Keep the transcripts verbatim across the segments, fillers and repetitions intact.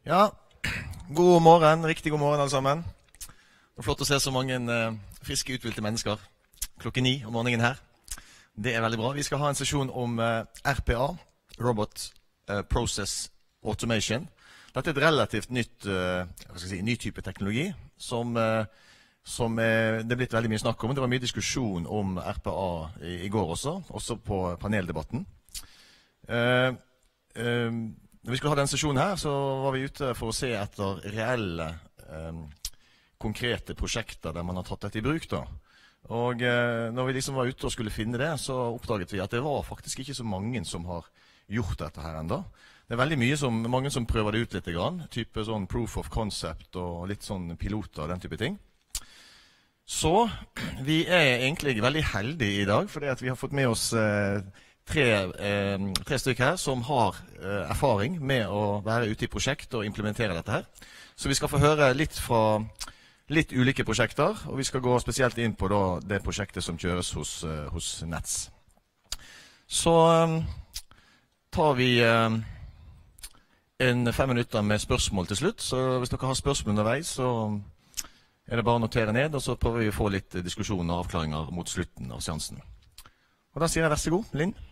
Ja, god morgen, riktig god morgen alle sammen. Det er flott å se så mange uh, friske, utvilte mennesker klokken ni om morgenen her. Det er veldig bra. Vi skal ha en sesjon om uh, R P A, Robot uh, Process Automation. Dette er et relativt nytt, uh, hva skal jeg si, ny type teknologi, som, uh, som uh, det er blitt veldig mye snakk om. Det var mye diskusjon om R P A i, i går også, også på paneldebatten. Uh, uh, Når vi skulle ha denne sesjonen her, så var vi ute for å se etter reelle, eh, konkrete prosjekter der man har tatt dette i bruk. Da. Og eh, når vi liksom var ute og skulle finne det, så oppdaget vi at det var faktisk ikke så mange som har gjort dette her enda. Det er veldig mye som, mange som prøver det ut litt grann, type sånn proof of concept og litt sånn piloter og den type ting. Så vi er egentlig veldig heldige i dag, fordi at vi har fått med oss eh, Tre, eh, tre stykker her som har eh, erfaring med å være ute i prosjekt og implementere dette her. Så vi skal få høre litt fra litt ulike prosjekter, og vi skal gå spesielt inn på da, det prosjektet som kjøres hos, eh, hos Nets. Så eh, tar vi eh, en fem minutter med spørsmål til slutt, så hvis dere har spørsmål underveis, så er det bare å notere ned, og så prøver vi å få litt diskusjon og avklaringer mot slutten av seansen. Og da sier jeg vær så god, Linn.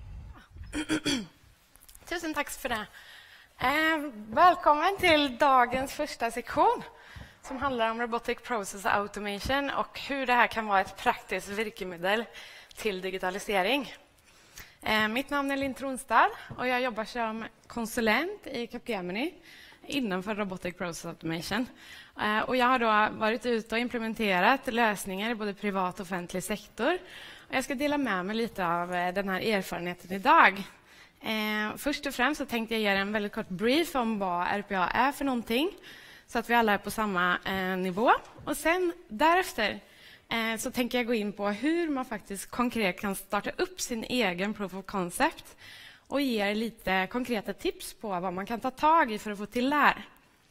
Tusen tack för det. Eh, välkommen till dagens första sektion som handlar om Robotic Process Automation och hur det här kan vara ett praktiskt virkemedel till digitalisering. Eh, mitt namn är Linn Tronstad och jag jobbar som konsulent i Capgemini innanför Robotic Process Automation. Eh, och jag har då varit ute och implementerat lösningar i både privat och offentlig sektor. Jag ska dela med mig lite av den här erfarenheten idag. Eh, först och främst så tänkte jag ge en väldigt kort brief om vad R P A är för någonting, så att vi alla är på samma eh, nivå. Och sen därefter eh, så tänker jag gå in på hur man faktiskt konkret kan starta upp sin egen proof of concept och ge er lite konkreta tips på vad man kan ta tag i för att få till det här.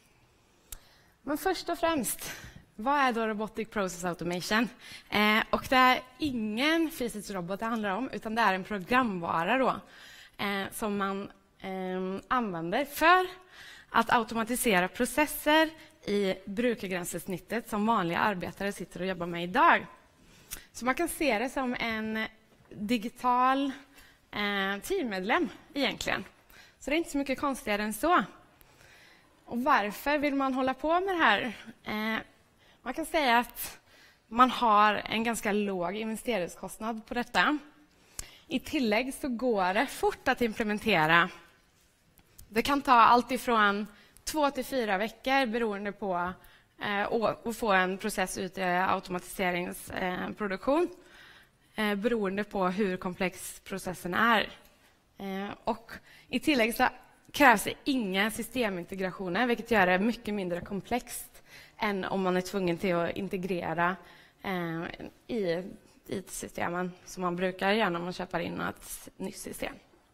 Men först och främst, vad är då Robotic Process Automation? Eh, och det är ingen fysisk robot det handlar om, utan det är en programvara då, eh, som man eh, använder för att automatisera processer i brukargränssnittet som vanliga arbetare sitter och jobbar med idag. Så man kan se det som en digital eh, teammedlem egentligen. Så det är inte så mycket konstigare än så. Och varför vill man hålla på med det här? Eh, Man kan säga att man har en ganska låg investeringskostnad på detta. I tillägg så går det fort att implementera. Det kan ta allt ifrån två till fyra veckor beroende på eh, att få en process ut i automatiseringsproduktion. Eh, beroende på hur komplex processen är. Eh, och i tillägg så krävs det inga systemintegrationer, vilket gör det mycket mindre komplext än om man är tvungen till att integrera eh, i I T-systemen som man brukar göra när man köper in ett nytt system.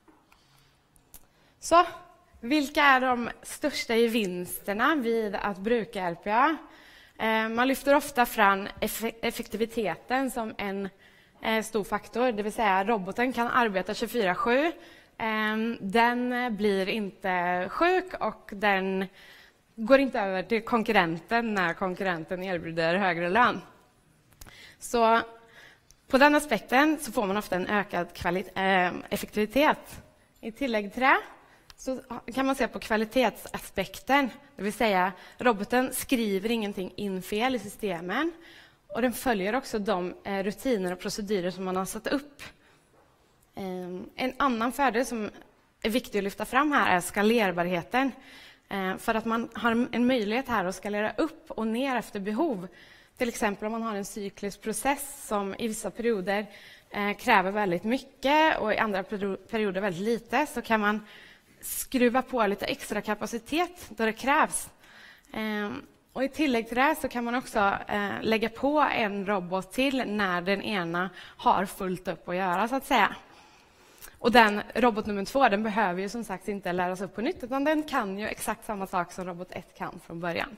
Så, vilka är de största vinsterna vid att bruka R P A? Eh, man lyfter ofta fram eff- effektiviteten som en eh, stor faktor, det vill säga roboten kan arbeta tjugofyra sju. Eh, den blir inte sjuk och den går inte över till konkurrenten när konkurrenten erbjuder högre lön. Så på den aspekten så får man ofta en ökad kvali- äh, effektivitet. I tillägg till det så kan man se på kvalitetsaspekten. Det vill säga roboten skriver ingenting in fel i systemen. Och den följer också de äh, rutiner och procedurer som man har satt upp. Ähm, en annan fördel som är viktig att lyfta fram här är skalerbarheten. För att man har en möjlighet här att skalera upp och ner efter behov. Till exempel om man har en cyklisk process som i vissa perioder eh, kräver väldigt mycket och i andra perioder väldigt lite, så kan man skruva på lite extra kapacitet då det krävs. Eh, och i tillägg till det så kan man också eh, lägga på en robot till när den ena har fullt upp att göra, så att säga. Och den robot nummer två, den behöver ju som sagt inte läras upp på nytt, utan den kan ju exakt samma sak som robot ett kan från början.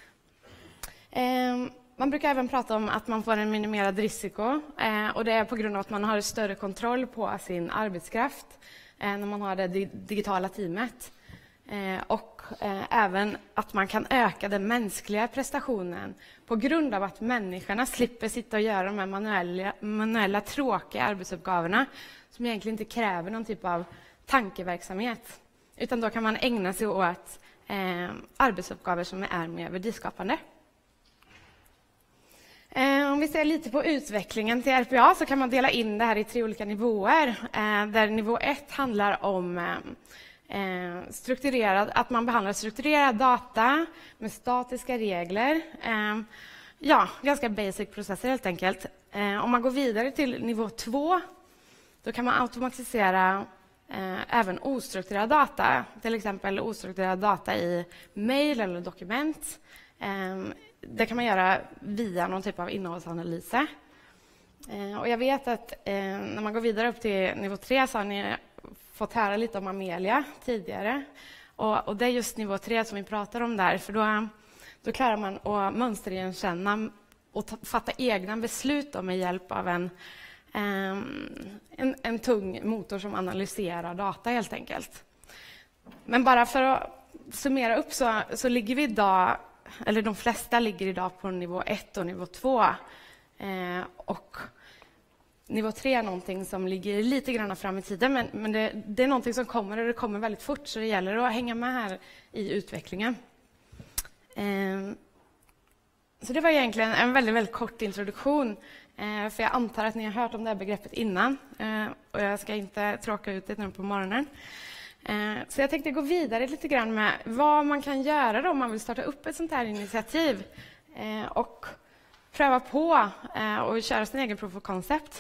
Eh, man brukar även prata om att man får en minimerad risiko, eh, och det är på grund av att man har större kontroll på sin arbetskraft eh, när man har det di- digitala teamet. Eh, och eh, även att man kan öka den mänskliga prestationen på grund av att människorna slipper sitta och göra de här manuella, manuella tråkiga arbetsuppgavorna som egentligen inte kräver någon typ av tankeverksamhet. Utan då kan man ägna sig åt eh, arbetsuppgaver som är mer värdiskapande. Eh, om vi ser lite på utvecklingen till R P A så kan man dela in det här i tre olika nivåer. Eh, där nivå ett handlar om eh, Eh, strukturerad, att man behandlar strukturerad data med statiska regler. Eh, ja, ganska basic processer helt enkelt. Eh, om man går vidare till nivå två, då kan man automatisera eh, även ostrukturerad data. Till exempel ostrukturerad data i mejl eller dokument. Eh, det kan man göra via någon typ av innehållsanalyser. Eh, och jag vet att eh, när man går vidare upp till nivå tre så har ni fått höra lite om Amelia tidigare. Och, och det är just nivå tre som vi pratar om där. För då, då klarar man att mönsterigenkänna och ta, fatta egna beslut med hjälp av en, um, en, en tung motor som analyserar data helt enkelt. Men bara för att summera upp så, så ligger vi idag, eller de flesta ligger idag på nivå ett och nivå två. Eh, och nivå tre är någonting som ligger lite grann fram i tiden, men, men det, det är någonting som kommer och det kommer väldigt fort, så det gäller att hänga med här i utvecklingen. Eh, så det var egentligen en väldigt, väldigt kort introduktion, eh, för jag antar att ni har hört om det här begreppet innan, eh, och jag ska inte tråka ut det nu på morgonen. Eh, så jag tänkte gå vidare lite grann med vad man kan göra då om man vill starta upp ett sånt här initiativ eh, och pröva på eh, och köra sin egen proof of concept.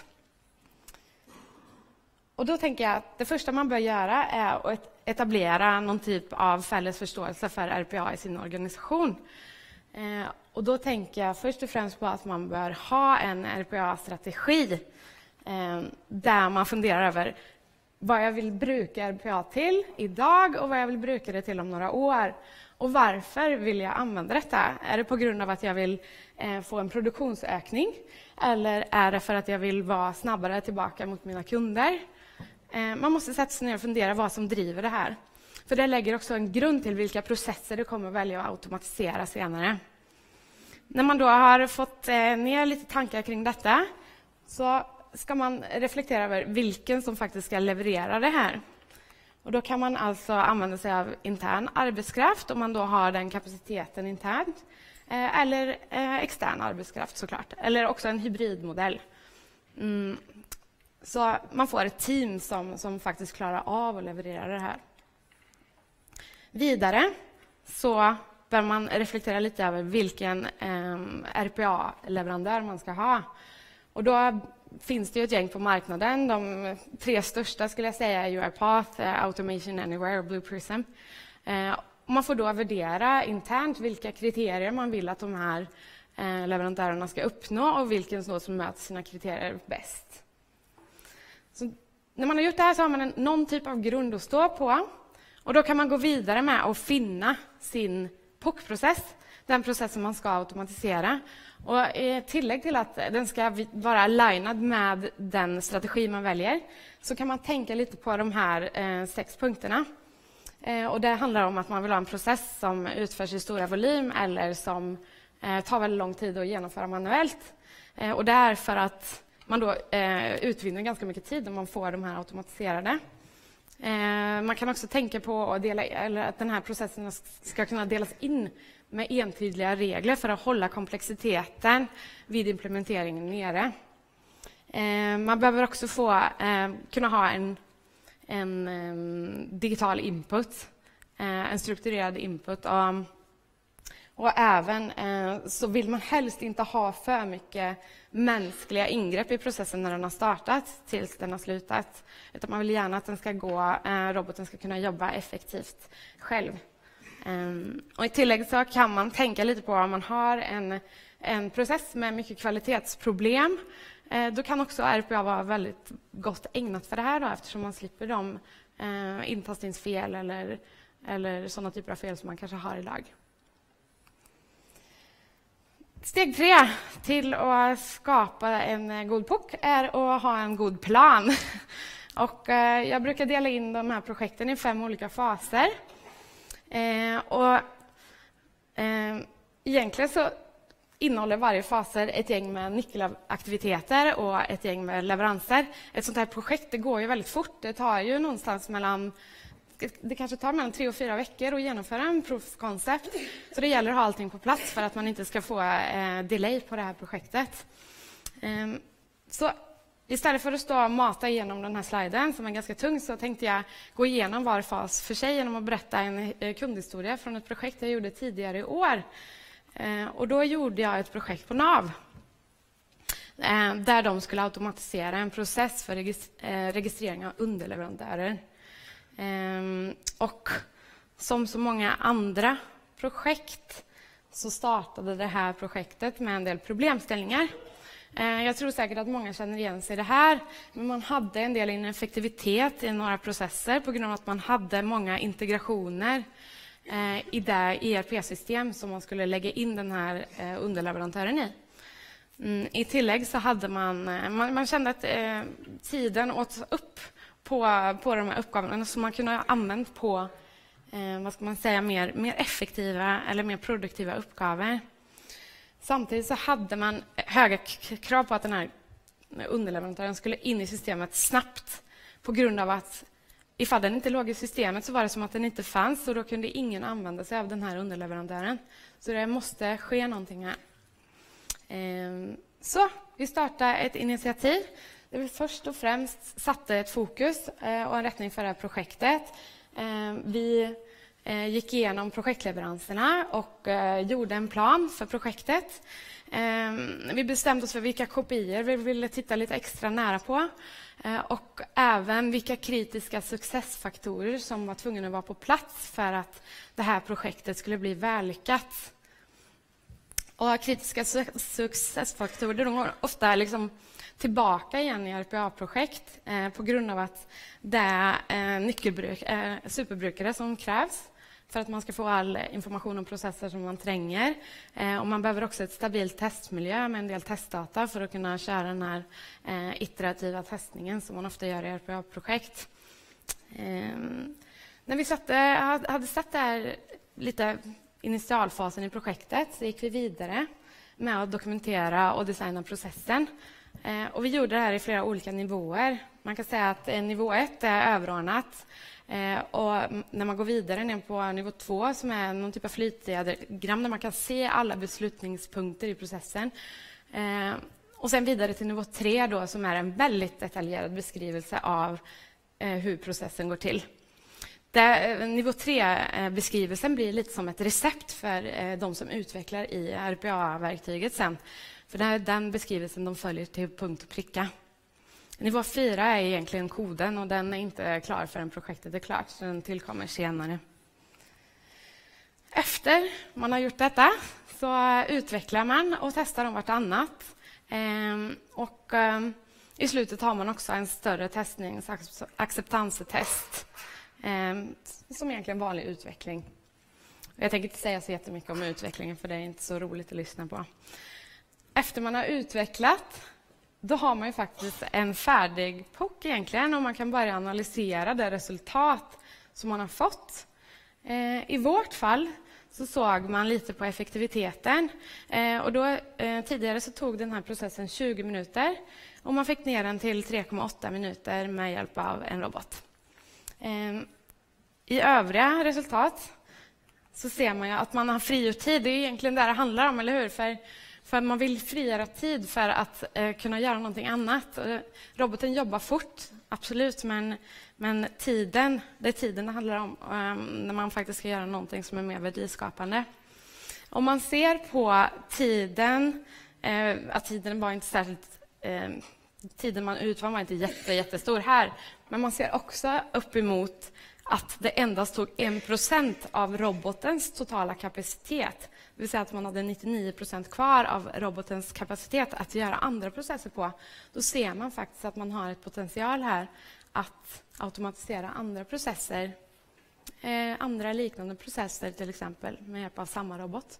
Och då tänker jag att det första man bör göra är att etablera någon typ av fälles förståelse för R P A i sin organisation. Eh, och då tänker jag först och främst på att man bör ha en R P A-strategi eh, där man funderar över vad jag vill bruka R P A till idag och vad jag vill bruka det till om några år. Och varför vill jag använda detta? Är det på grund av att jag vill eh, få en produktionsökning? Eller är det för att jag vill vara snabbare tillbaka mot mina kunder? Eh, man måste sätta sig ner och fundera vad som driver det här. För det lägger också en grund till vilka processer du kommer att välja att automatisera senare. När man då har fått eh, ner lite tankar kring detta så ska man reflektera över vilken som faktiskt ska leverera det här. Och då kan man alltså använda sig av intern arbetskraft om man då har den kapaciteten internt. Eh, eller eh, extern arbetskraft såklart. Eller också en hybridmodell. Mm. Så man får ett team som, som faktiskt klarar av att leverera det här. Vidare så bör man reflektera lite över vilken eh, R P A-leverantör man ska ha. Och då finns det ju ett gäng på marknaden. De tre största skulle jag säga är UiPath, Automation Anywhere och Blue Prism. Eh, man får då värdera internt vilka kriterier man vill att de här eh, leverantörerna ska uppnå och vilken som möter sina kriterier bäst. Så när man har gjort det här så har man en, någon typ av grund att stå på. Och då kan man gå vidare med att finna sin P O C-process, den process som man ska automatisera. Och i tillägg till att den ska vara alignad med den strategi man väljer så kan man tänka lite på de här eh, sex punkterna. Eh, och det handlar om att man vill ha en process som utförs i stora volym eller som eh, tar väldigt lång tid att genomföra manuellt. Eh, och det är för att man då eh, utvinner ganska mycket tid när man får de här automatiserade. Eh, man kan också tänka på att, dela, eller att den här processen ska kunna delas in med entydiga regler för att hålla komplexiteten vid implementeringen nere. Eh, man behöver också få, eh, kunna ha en, en, en digital input, eh, en strukturerad input. Och, och även eh, så vill man helst inte ha för mycket mänskliga ingrepp i processen när den har startat tills den har slutat. Utan man vill gärna att den ska gå, eh, roboten ska kunna jobba effektivt själv. Um, och i tillägg så kan man tänka lite på om man har en, en process med mycket kvalitetsproblem. Eh, då kan också R P A vara väldigt gott ägnat för det här då, eftersom man slipper de eh, intastningsfel eller, eller sådana typer av fel som man kanske har idag. Steg tre till att skapa en god P O C är att ha en god plan. Och, eh, jag brukar dela in de här projekten i fem olika faser. Eh, och, eh, egentligen så innehåller varje faser ett gäng med nyckelaktiviteter och ett gäng med leveranser. Ett sånt här projekt det går ju väldigt fort. Det tar ju någonstans mellan det kanske tar mellan tre och fyra veckor att genomföra en proof of concept. Så det gäller att ha allting på plats för att man inte ska få eh, delay på det här projektet. Eh, så istället för att stå och mata igenom den här sliden som är ganska tung så tänkte jag gå igenom var fas för sig genom att berätta en eh, kundhistoria från ett projekt jag gjorde tidigare i år. Eh, och då gjorde jag ett projekt på Nav eh, där de skulle automatisera en process för regis- eh, registrering av underleverantörer. Um, och som så många andra projekt så startade det här projektet med en del problemställningar. Uh, jag tror säkert att många känner igen sig i det här. Men man hade en del ineffektivitet i några processer på grund av att man hade många integrationer uh, i det E R P-system som man skulle lägga in den här uh, underleverantören i. Mm, I tillägg så hade man, uh, man, man kände att uh, tiden åt upp På, på de här uppgifterna som man kunde ha använt på eh, vad ska man säga, mer, mer effektiva eller mer produktiva uppgifter. Samtidigt så hade man höga krav på att den här underleverantören skulle in i systemet snabbt på grund av att ifall den inte låg i systemet så var det som att den inte fanns och då kunde ingen använda sig av den här underleverantören. Så det måste ske någonting här. Eh, så vi startade ett initiativ. Det vi först och främst satte ett fokus och en rättning för det här projektet. Vi gick igenom projektleveranserna och gjorde en plan för projektet. Vi bestämde oss för vilka kopior vi ville titta lite extra nära på och även vilka kritiska successfaktorer som var tvungna att vara på plats för att det här projektet skulle bli vällyckat. Och kritiska successfaktorer de går ofta liksom tillbaka igen i R P A-projekt eh, på grund av att det är eh, nyckelbruk, eh, superbrukare som krävs för att man ska få all information om processer som man tränger. Eh, och man behöver också ett stabilt testmiljö med en del testdata för att kunna köra den här eh, iterativa testningen som man ofta gör i R P A-projekt. Eh, när vi satte, hade satt där lite initialfasen i projektet så gick vi vidare med att dokumentera och designa processen. Eh, och vi gjorde det här i flera olika nivåer. Man kan säga att eh, nivå ett är överordnat. Eh, och när man går vidare ner på nivå två som är någon typ av flytdiagram där man kan se alla beslutningspunkter i processen. Eh, och sen vidare till nivå tre då, som är en väldigt detaljerad beskrivelse av eh, hur processen går till. Där, eh, nivå tre-beskrivelsen blir lite som ett recept för eh, de som utvecklar i R P A-verktyget sen. För det är den beskrivelsen de följer till punkt och pricka. Nivå fyra är egentligen koden och den är inte klar förrän projektet är klart. Så den tillkommer senare. Efter man har gjort detta så utvecklar man och testar om vartannat. Ehm, och ehm, i slutet har man också en större testnings- och acceptanstest. Ehm, som egentligen vanlig utveckling. Jag tänker inte säga så jättemycket om utvecklingen för det är inte så roligt att lyssna på. Efter man har utvecklat, då har man ju faktiskt en färdig P O C egentligen och man kan börja analysera det resultat som man har fått. Eh, I vårt fall så såg man lite på effektiviteten. Eh, och då, eh, tidigare så tog den här processen tjugo minuter och man fick ner den till tre komma åtta minuter med hjälp av en robot. Eh, I övriga resultat så ser man ju att man har frigjort tid. Det är egentligen det det handlar om, eller hur? För För man vill frigöra tid för att eh, kunna göra någonting annat. Eh, roboten jobbar fort, absolut, men, men tiden, det är tiden det handlar om eh, när man faktiskt ska göra någonting som är mer värdeskapande. Om man ser på tiden, eh, att tiden var inte särskilt, eh, tiden man utvann var inte jätte, jättestor här, men man ser också upp emot att det endast tog en procent av robotens totala kapacitet. Det vill säga att man hade nittionio procent kvar av robotens kapacitet att göra andra processer på. Då ser man faktiskt att man har ett potential här att automatisera andra processer. Eh, andra liknande processer till exempel med hjälp av samma robot.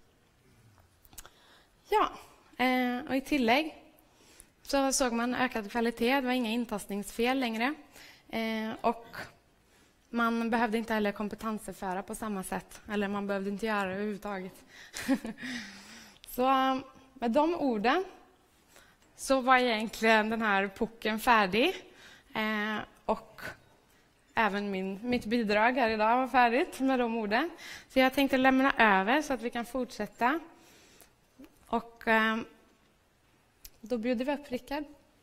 Ja, eh, och i tillägg så såg man ökad kvalitet. Det var inga intastningsfel längre. Eh, och man behövde inte heller kompetensföra på samma sätt. Eller man behövde inte göra det överhuvudtaget. Så med de orden så var egentligen den här pucken färdig. Eh, och även min, mitt bidrag här idag var färdigt med de orden. Så jag tänkte lämna över så att vi kan fortsätta. Och eh, då bjuder vi upp Rickard.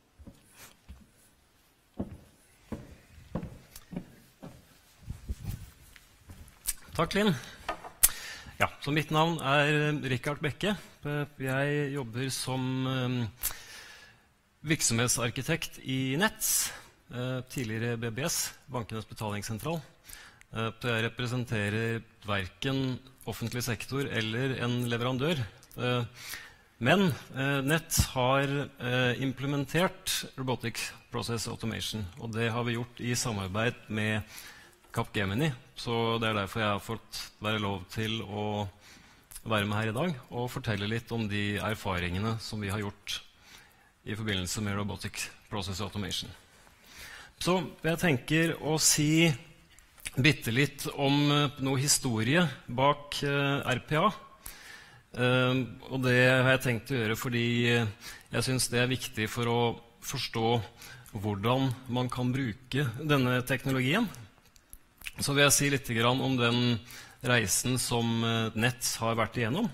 Takk, Linn. Ja, så mitt navn er Rickard Bekke. Jeg jobber som um, virksomhetsarkitekt i Nets, uh, tidligere B B S, Bankenes betalingssentral. Uh, jeg representerer hverken offentlig sektor eller en leverandør. Uh, men uh, Nets har uh, implementert Robotic Process Automation, og det har vi gjort i samarbeid med Capgemini, så det er derfor jeg har fått være lov til å være med her i dag og fortelle litt om de erfaringene som vi har gjort i forbindelse med Robotic Process Automation. Så jeg tenker å si bitte litt om noe historie bak uh, R P A. Uh, og det har jeg tenkt å gjøre fordi jeg synes det er viktig for å forstå hvordan man kan bruke denne teknologien. Så vil jeg si litt grann om den reisen som Nets har vært igjennom.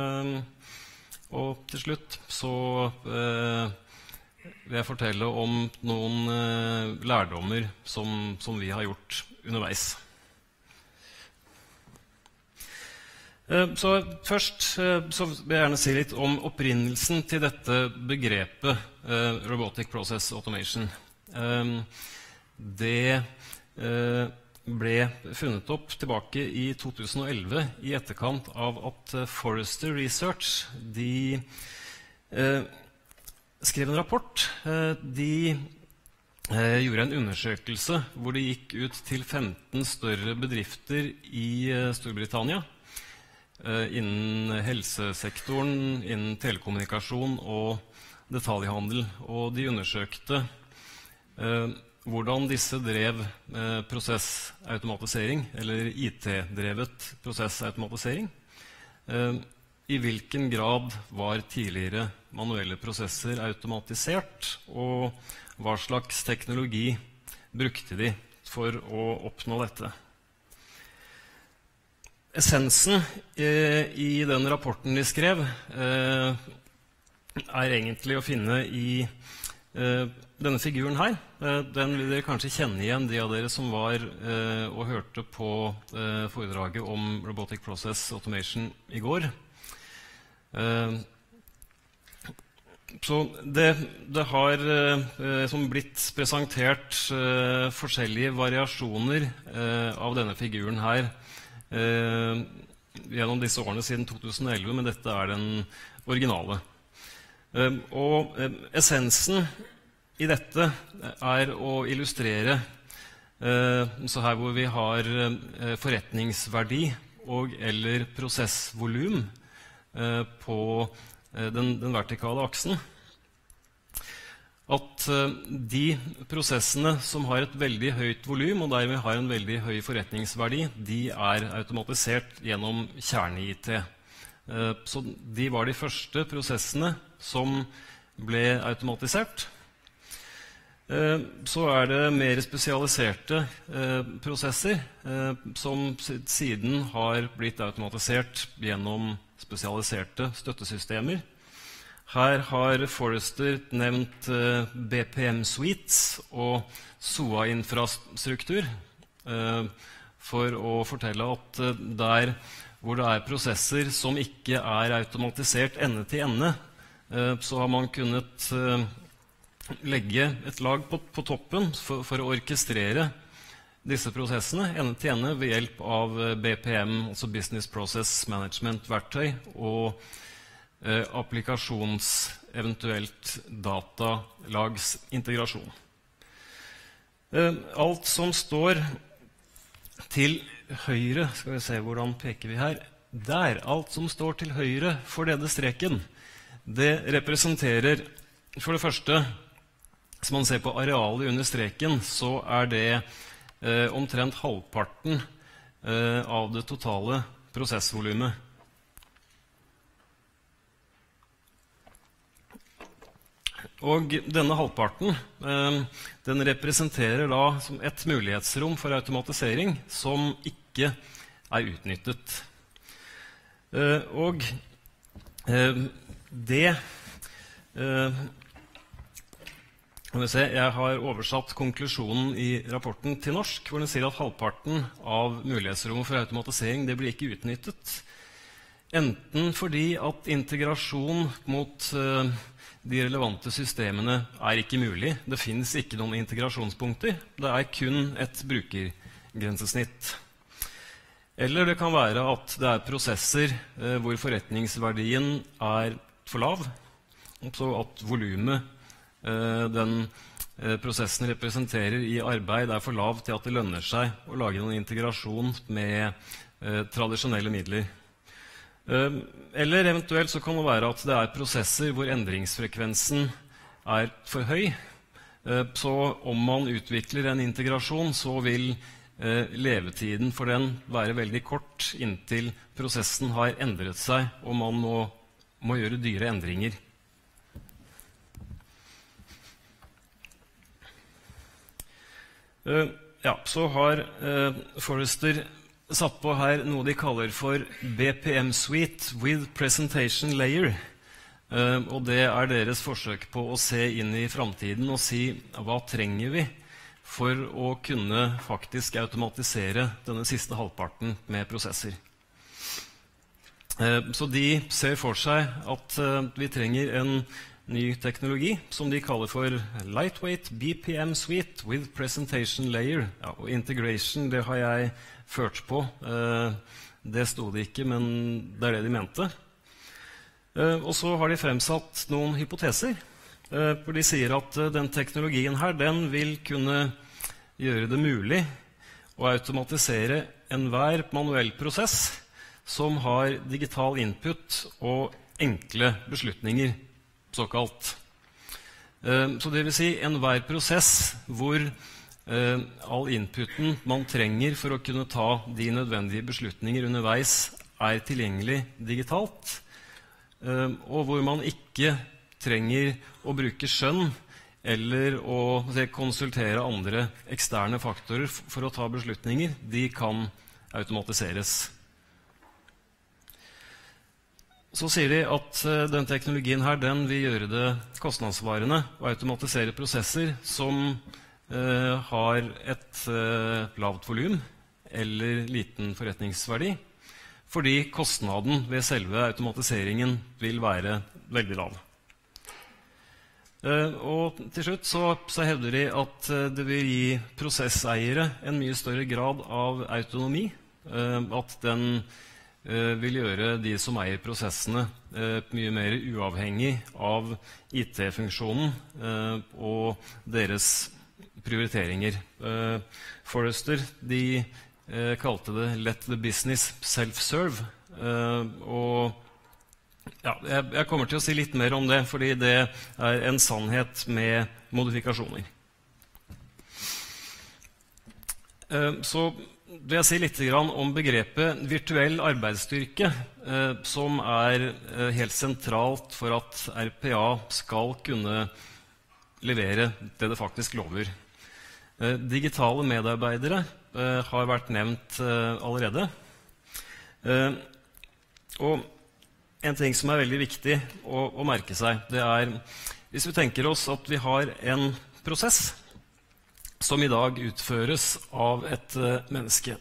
Og til slutt så vil jeg fortelle om noen lærdommer som, som vi har gjort underveis. Så først så vil jeg gjerne si litt om opprinnelsen til dette begrepet Robotic Process Automation. Det ble funnet opp tilbake i to tusen og elleve i etterkant av at Forrester Research de eh, skrev en rapport. Eh, de eh, gjorde en undersøkelse hvor de gikk ut til femten større bedrifter i eh, Storbritannia eh, innen helsesektoren, innen telekommunikasjon og detaljhandel. Og de undersøkte eh, hvordan disse drev eh, prosessautomatisering, eller I T-drevet prosessautomatisering. Eh, I hvilken grad var tidligere manuelle prosesser automatisert, og hva slags teknologi brukte de for å oppnå dette. Essensen eh, i den rapporten de skrev eh, er egentlig å finne i eh, denne figuren her. Den vil dere kanskje kjenne igjen, de av dere som var eh, og hørte på eh, foredraget om Robotic Process Automation i går. Eh, så det, det har eh, som blitt presentert eh, forskjellige variasjoner eh, av denne figuren her eh, gjennom disse årene siden to tusen og elleve, men dette er den originale. Eh, og eh, essensen i dette er å illustrere eh, så her hvor vi har eh, forretningsverdi og eller prosessvolum eh, på eh, den, den vertikale aksen. At eh, de prosessene som har et veldig høyt volum og dermed har en veldig høy forretningsverdi, de er automatisert gjennom kjerne-I T. Eh, så de var de første prosessene som ble automatisert. Så er det mer spesialiserte eh, prosesser eh, som siden har blitt automatisert gjennom spesialiserte støttesystemer. Her har Forrester nevnt eh, B P M Suites og S O A-infrastruktur eh, for å fortelle at eh, der hvor det er prosesser som ikke er automatisert ende til ende, eh, så har man kunnet eh, legge et lag på, på toppen for, for å orkestrere disse prosessene ende til ende ved hjelp av B P M, altså Business Process Management-verktøy, og eh, applikasjons, eventuelt datalagsintegrasjon. Eh, alt som står til høyre, skal vi se hvordan peker vi her, der, alt som står til høyre for denne streken, det representerer for det første. Hvis man ser på arealet under streken, så er det eh, omtrent halvparten eh, av det totale prosessvolumet. Og denne halvparten eh, den representerer da som et mulighetsrom for automatisering som ikke er utnyttet. Eh, og eh, det eh, se, Jeg har oversatt konklusjonen i rapporten til norsk, hvor den sier at halvparten av mulighetsrommet for automatisering det blir ikke utnyttet. Enten fordi at integrasjon mot eh, de relevante systemene er ikke mulig. Det finnes ikke noen integrasjonspunkter. Det er kun et brukergrensesnitt. Eller det kan være at det er prosesser eh, hvor forretningsverdien er for lav, så at volumet eh, den eh, prosessen representerer i arbeid er for lav til at det lønner seg å lage noen integrasjon med eh, tradisjonelle midler. Eller eventuelt så kan det være at det er prosesser hvor endringsfrekvensen er for høy. Så om man utvikler en integrasjon, så vil levetiden for den være veldig kort inntil prosessen har endret seg, og man må, må gjøre dyre endringer. Ja, så har Forrester satt på her noe de kaller for B P M Suite with Presentation Layer. Uh, og det er deres forsøk på å se inn i framtiden og si hva trenger vi for å kunne faktisk automatisere denne siste halvparten med prosesser. Uh, så de ser for seg at uh, vi trenger en ny teknologi som de kaller for Lightweight B P M Suite with Presentation Layer. Ja, og integration, det har jeg ført på. Eh, det stod det ikke, men det er det de mente. Eh, og så har de fremsatt noen hypoteser, eh, hvor de sier at eh, den teknologien her, den vil kunne gjøre det mulig å automatisere enhver manuell prosess som har digital input og enkle beslutninger, såkalt. Eh, så det vil si enhver prosess hvor Uh, all inputen man trenger for å kunne ta de nødvendige beslutninger underveis er tilgjengelig digitalt, uh, og hvor man ikke trenger å bruke skjønn eller å se, konsultere andre eksterne faktorer for å ta beslutninger. De kan automatiseres. Så sier de at uh, den teknologien her, den vil gjøre det kostnadsvarende å automatisere prosesser som Uh, har et uh, lavt volum eller liten forretningsverdi, fordi kostnaden ved selve automatiseringen vil være veldig lav. Uh, og til slutt så, så hevder de at uh, det vil gi prosesseiere en mye større grad av autonomi, uh, at den uh, vil gjøre de som eier prosessene uh, mye mer uavhengig av I T-funksjonen uh, og deres prioriteringer. Uh, Forrester de uh, kalte det «Let the business self-serve». Uh, og ja, jeg, jeg kommer til å si litt mer om det, fordi det er en sannhet med modifikasjoner. Uh, så vil jeg si litt om begrepet virtuell arbeidsstyrke, uh, som er uh, helt sentralt for at R P A skal kunne levere det det faktisk lover. Eh, digitale medarbeidere eh, har vært nevnt eh, allerede. Eh, og en ting som er veldig viktig å, å merke seg, det er hvis vi tenker oss at vi har en prosess som i dag utføres av et eh, menneske.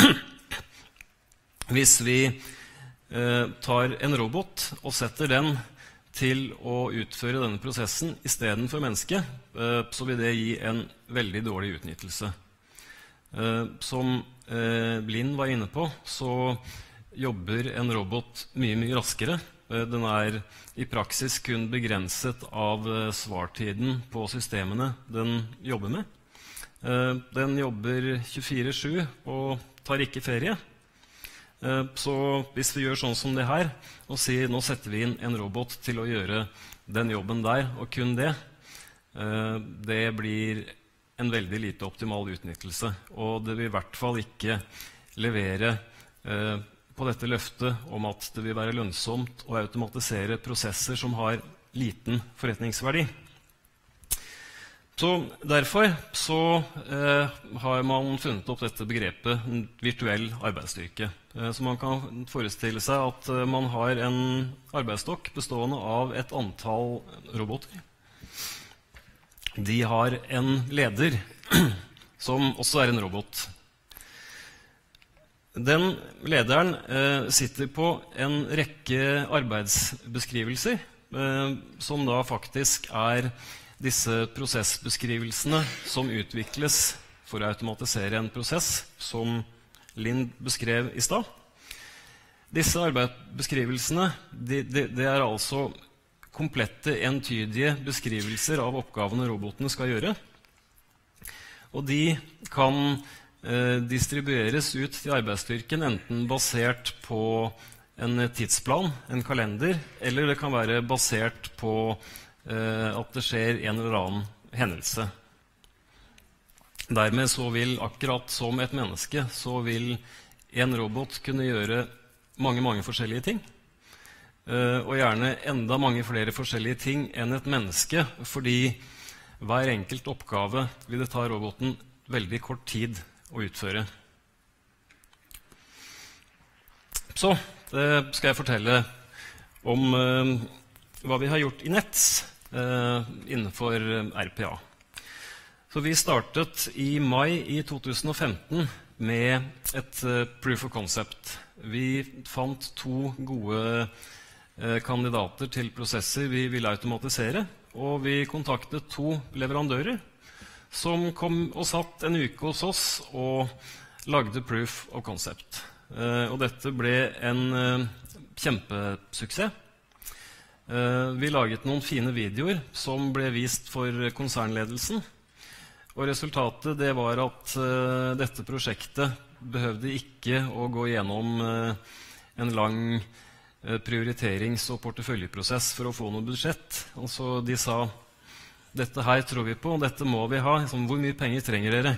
Hvis vi eh, tar en robot og setter den til å utføre denne prosessen i stedet for mennesket, så vil det gi en veldig dårlig utnyttelse. Som Blind var inne på, så jobber en robot mye, mye raskere. Den er i praksis kun begrenset av svartiden på systemene den jobber med. Den jobber tjuefire sju og tar ikke ferie. Så hvis vi gjør sånn som det her, og sier nå setter vi inn en robot til å gjøre den jobben der, og kun det, det blir en veldig lite optimal utnyttelse, og det vil i hvert fall ikke levere eh, på dette løftet om at det vil være lønnsomt å automatisere prosesser som har liten forretningsverdi. Så derfor så, eh, har man funnet opp dette begrepet virtuell arbeidsstyrke. Eh, så man kan forestille seg at eh, man har en arbeidsstokk bestående av et antall roboter. De har en leder som også er en robot. Den lederen eh, sitter på en rekke arbeidsbeskrivelser, eh, som da faktisk er disse prosessbeskrivelsene som utvikles for å automatisere en prosess, som Linn beskrev i stad. Disse arbeidsbeskrivelsene de, de, de er altså komplette, entydige beskrivelser av oppgavene robotene skal gjøre. Og de kan eh, distribueres ut til arbeidsstyrken enten basert på en tidsplan, en kalender, eller det kan være basert på eh, at det skjer en eller annen hendelse. Dermed så vil, akkurat som et menneske, så vil en robot kunne gjøre mange, mange forskjellige ting. Uh, og gjerne enda mange flere forskjellige ting enn et menneske, fordi hver enkelt oppgave vil det ta roboten veldig kort tid å utføre. Så uh, skal jeg fortelle om uh, hva vi har gjort i Nets uh, innenfor R P A. Så vi startet i mai i to tusen og femten med et uh, proof of concept. Vi fant to gode kandidater til prosesser vi ville automatisere, og vi kontaktet to leverandører som kom og satt en uke hos oss og lagde proof of concept. Og dette ble en kjempesuksess. Vi laget noen fine videoer som ble vist for konsernledelsen, og resultatet det var at dette prosjektet behøvde ikke å gå gjennom en lang prioriterings- og porteføljeprosess for å få noe budsjett. Altså de sa, dette her tror vi på, dette må vi ha, liksom, hvor mye penger trenger dere?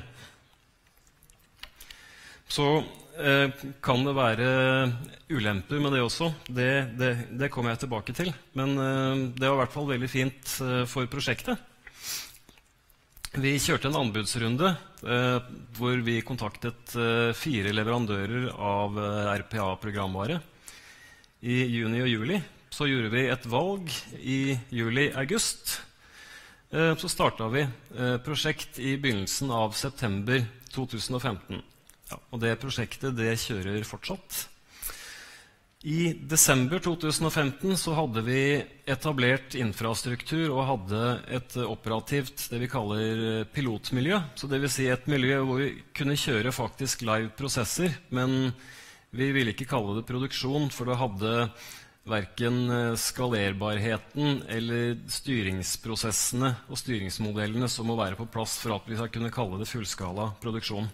Så eh, kan det være ulemper med det også, det, det, det kommer jeg tilbake til, men eh, det var i hvert fall veldig fint eh, for prosjektet. Vi kjørte en anbudsrunde eh, hvor vi kontaktet eh, fire leverandører av eh, R P A-programvare. I juni og juli så gjorde vi et valg i juli-august. Eh, så startet vi eh, prosjekt i begynnelsen av september to tusen og femten. Ja, og det prosjektet det kjører fortsatt. I desember to tusen og femten så hadde vi etablert infrastruktur og hadde et operativt, det vi kaller pilotmiljø. Så det vil si et miljø hvor vi kunne kjøre faktisk live prosesser, men vi ville ikke kalle det produksjon, for det hadde hverken skalerbarheten eller styringsprosessene og styringsmodellene som må være på plass for at vi skal kunne kalle det fullskala produksjon.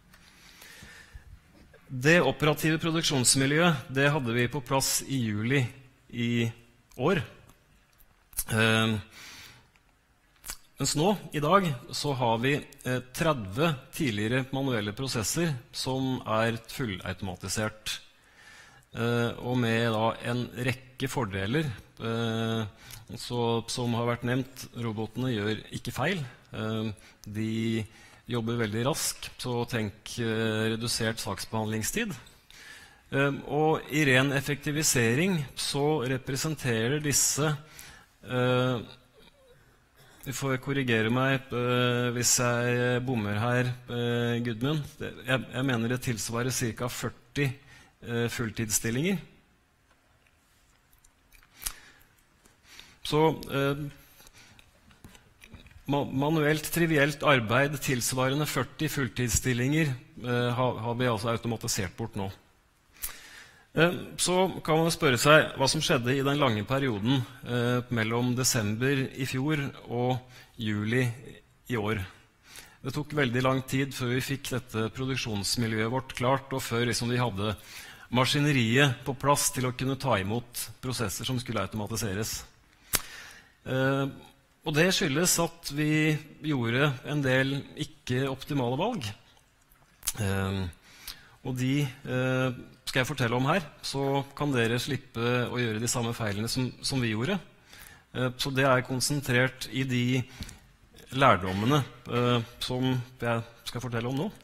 Det operative produksjonsmiljøet det hadde vi på plass i juli i år. Eh, mens nå, i dag, så har vi eh, tretti tidligere manuelle prosesser som er fullautomatisert. Eh, og med da, en rekke fordeler eh, så, som har vært nevnt. Robotene gjør ikke feil. Eh, de jobber veldig raskt, så tenk eh, redusert saksbehandlingstid. Eh, og i ren effektivisering så representerer disse eh, Vi får korrigere meg uh, hvis jeg bommer her, uh, Gudmund. Jeg, jeg mener det tilsvarer ca. førti uh, fulltidsstillinger. Så uh, ma manuelt trivielt arbeid tilsvarende førti fulltidsstillinger uh, har, har vi altså automatisert bort nå. Så kan man spørre seg hva som skjedde i den lange perioden eh, mellom desember i fjor og juli i år. Det tok veldig lang tid før vi fikk dette produksjonsmiljøet vårt klart, og før liksom, vi hadde maskineriet på plass til å kunne ta imot prosesser som skulle automatiseres. Eh, og det skyldes at vi gjorde en del ikke optimale valg. Eh, og de eh, skal jeg fortelle om her, så kan dere slippe å gjøre de samme feilene som, som vi gjorde. Eh, så det er konsentrert i de lærdommene eh, som jeg skal fortelle om nå.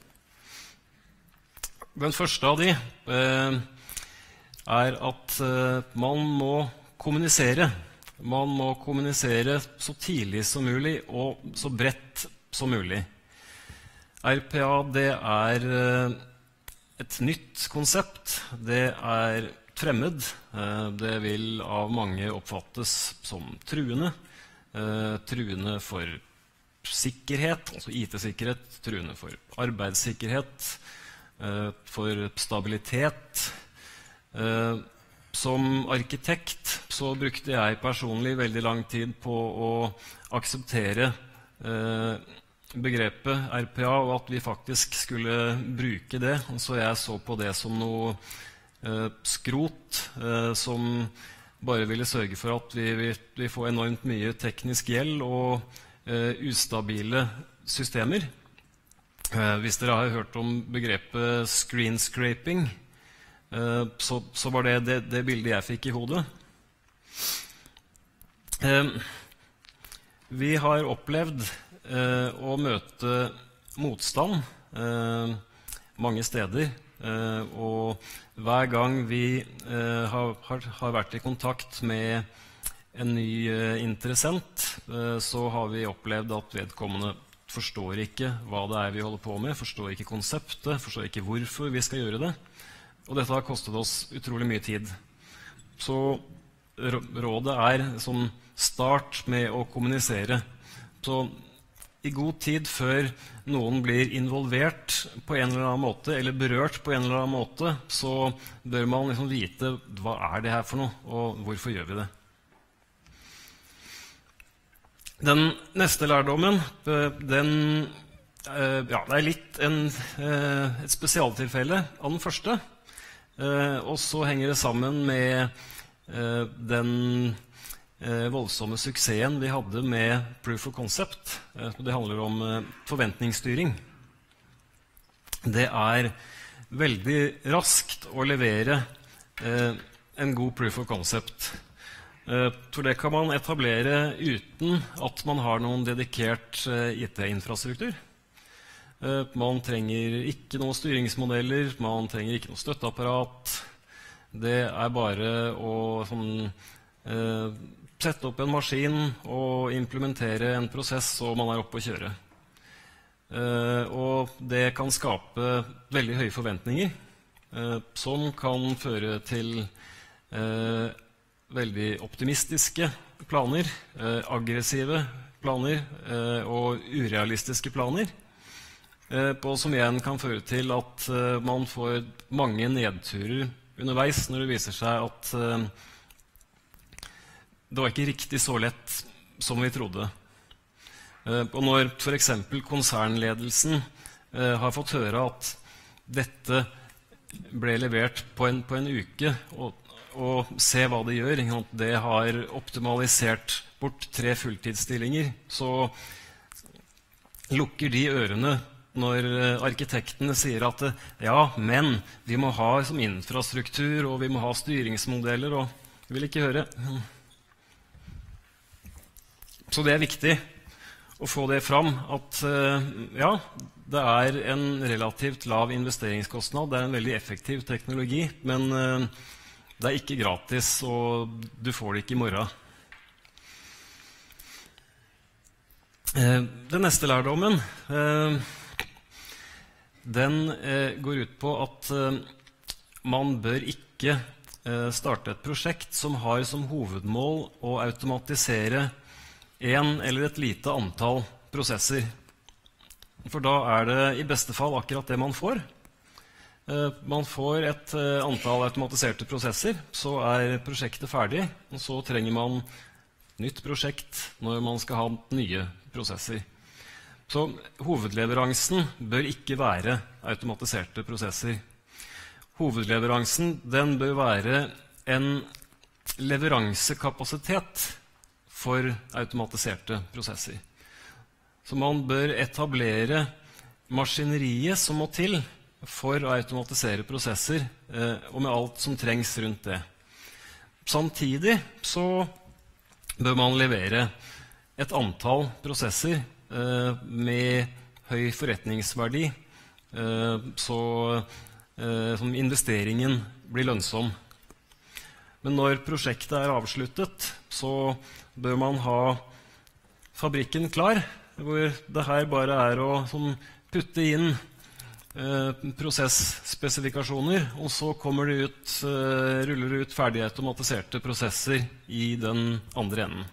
Den første av de eh, er at eh, man må kommunisere. Man må kommunisere så tidlig som mulig og så bredt som mulig. R P A det er eh, et nytt konsept. Det er fremmed. Eh, det vil av mange oppfattes som truende. Eh, truende for sikkerhet, altså I T-sikkerhet. Truende for arbeidssikkerhet. Eh, for stabilitet. Eh, Som arkitekt så brukte jeg personlig veldig lang tid på å akseptere eh, begrepet R P A, og at vi faktisk skulle bruke det. Så jeg så på det som noe eh, skrot, eh, som bare ville sørge for at vi, vi, vi får enormt mye teknisk gjeld og eh, ustabile systemer. Eh, hvis dere har hørt om begrepet screen scraping, Så, så var det, det det bildet jeg fikk i hodet. Eh, vi har opplevd eh, å møte motstand eh, mange steder. Eh, og hver gang vi eh, har, har, har vært i kontakt med en ny eh, interessent, eh, så har vi opplevd at vedkommende forstår ikke hva det er vi holder på med, forstår ikke konseptet, forstår ikke hvorfor vi skal gjøre det. Og dette har kostet oss utrolig mye tid. Så rådet er som start med å kommunisere. Så i god tid før noen blir involvert på en eller annen måte, eller berørt på en eller annen måte, så bør man liksom vite hva er det her for noe, og hvorfor gjør vi det. Den neste lærdommen, den, ja, det er litt en, et spesialtilfelle av den første. Uh, og så henger det sammen med uh, den uh, voldsomme suksessen vi hadde med Proof of Concept. Uh, det handler om uh, forventningsstyring. Det er veldig raskt å levere uh, en god Proof of Concept. Uh, for det kan man etablere uten at man har noen dedikert uh, I T-infrastruktur. Man trenger ikke noen styringsmodeller, man trenger ikke noe støtteapparat. Det er bare å sånn, eh, sette opp en maskin og implementere en prosess, og man er oppe å kjøre. Eh, og det kan skape veldig høye forventninger, eh, som kan føre til eh, veldig optimistiske planer, eh, aggressive planer eh, og urealistiske planer. På, som igjen kan føre til at uh, man får mange nedturer underveis når det viser seg at uh, det var ikke riktig så lett som vi trodde. Uh, og når for eksempel konsernledelsen uh, har fått høre at dette ble levert på en, på en uke, og, og se hva det gjør, det har optimalisert bort tre fulltidsstillinger, så lukker de ørene når arkitektene sier at ja, men vi må ha som infrastruktur, og vi må ha styringsmodeller, og vi vil ikke høre. Så det er viktig å få det fram at ja, det er en relativt lav investeringskostnad, det er en veldig effektiv teknologi, men det er ikke gratis, og du får det ikke i morgen. Den neste lærdommen den eh, går ut på at eh, man bør ikke eh, starte et prosjekt som har som hovedmål å automatisere en eller et lite antall prosesser. For da er det i beste fall akkurat det man får. Eh, man får et eh, antall automatiserte prosesser, så er prosjektet ferdig, og så trenger man nytt prosjekt når man skal ha nye prosesser. Så hovedleveransen bør ikke være automatiserte prosesser. Hovedleveransen den bør være en leveransekapasitet for automatiserte prosesser. Så man bør etablere maskineriet som må til for å automatisere prosesser, eh, og med alt som trengs rundt det. Samtidig så bør man levere et antall prosesser eh, med høy forretningsverdi, eh, så eh, som investeringen blir lønnsom. Men når prosjektet er avsluttet, så bør man ha fabrikken klar, hvor det her bare er å sånn, putte inn eh, prosessspesifikasjoner, og så kommer det ut, eh, ruller det ut ferdig automatiserte prosesser i den andre enden.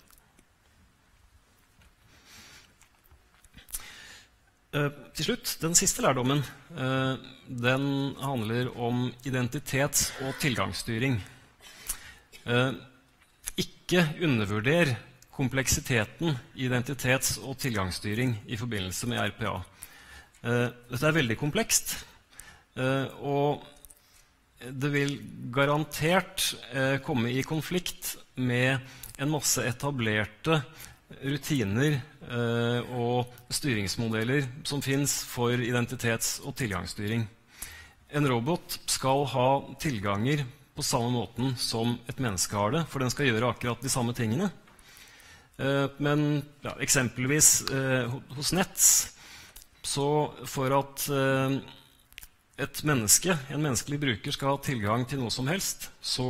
Eh, til slutt, den siste lærdommen, eh, den handler om identitets- og tilgangsstyring. Eh, ikke undervurder kompleksiteten i identitets- og tilgangsstyring i forbindelse med R P A. Eh, dette er veldig komplekst, eh, og det vil garantert eh, komme i konflikt med en masse etablerte rutiner eh, og styringsmodeller som finnes for identitets- og tilgangsstyring. En robot skal ha tilganger på samme måten som et menneske har det, for den skal gjøre akkurat de samme tingene. Eh, men ja, eksempelvis eh, hos Nets, så for at eh, et menneske, en menneskelig bruker skal ha tilgang til noe som helst, så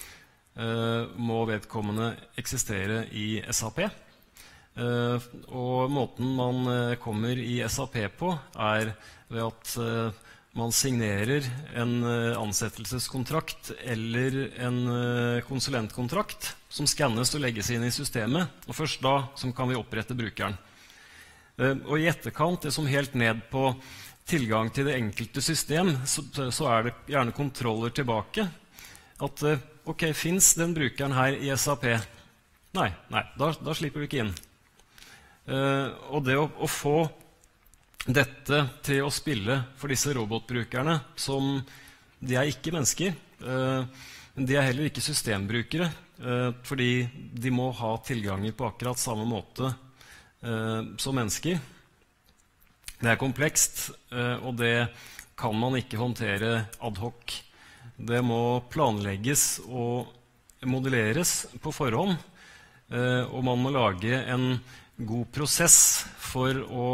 eh, må vedkommende eksistere i S A P. Eh, og måten man eh, kommer i S A P på er ved at eh, man signerer en uh, ansettelseskontrakt eller en uh, konsulentkontrakt som skannes og legges inn i systemet, og først da som kan vi opprette brukeren. Uh, og i etterkant, det som helt ned på tilgang til det enkelte system, så, så er det gjerne kontroller tilbake. At, uh, ok, finnes den brukeren her i S A P? Nei, nei, da, da slipper vi ikke inn. Uh, og det å, å få dette til å spille for disse robotbrukerne, som de er ikke mennesker, men de er heller ikke systembrukere, fordi de må ha tilganger på akkurat samme måte som mennesker. Det er komplekst, og det kan man ikke håndtere ad hoc. Det må planlegges og modelleres på forhånd, og man må lage en god prosess for å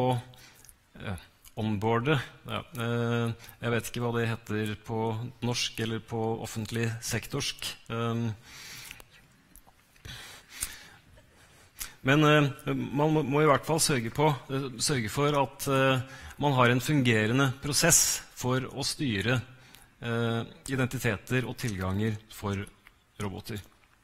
onboarde. Ja, eh, jeg vet ikke hva det heter på norsk eller på offentlig sektorsk. Um, men eh, man må, må i hvert fall sørge, på, eh, sørge for at eh, man har en fungerende prosess for å styre eh, identiteter og tilganger for roboter.